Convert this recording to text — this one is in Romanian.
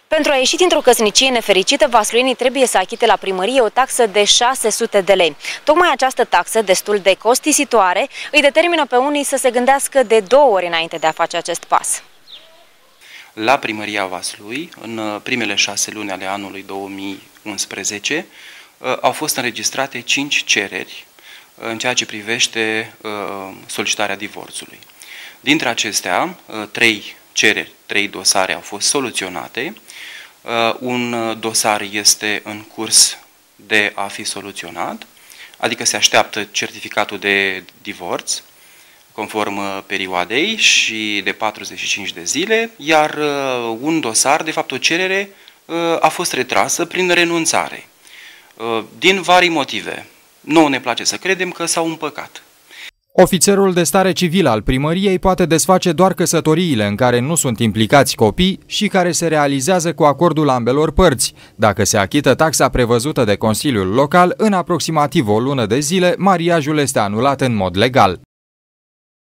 Pentru a ieși dintr-o căsnicie nefericită, vasluienii trebuie să achite la primărie o taxă de 600 de lei. Tocmai această taxă, destul de costisitoare, îi determină pe unii să se gândească de 2 ori înainte de a face acest pas. La primăria Vaslui, în primele 6 luni ale anului 2011, au fost înregistrate 5 cereri în ceea ce privește solicitarea divorțului. Dintre acestea, 3 cereri, 3 dosare au fost soluționate. Un dosar este în curs de a fi soluționat, adică se așteaptă certificatul de divorț conform perioadei și de 45 de zile, iar un dosar, de fapt o cerere, a fost retrasă prin renunțare. Din vari motive. Nouă ne place să credem că s-au împăcat. Ofițerul de stare civilă al primăriei poate desface doar căsătoriile în care nu sunt implicați copii și care se realizează cu acordul ambelor părți. Dacă se achită taxa prevăzută de Consiliul Local, în aproximativ o lună de zile, mariajul este anulat în mod legal.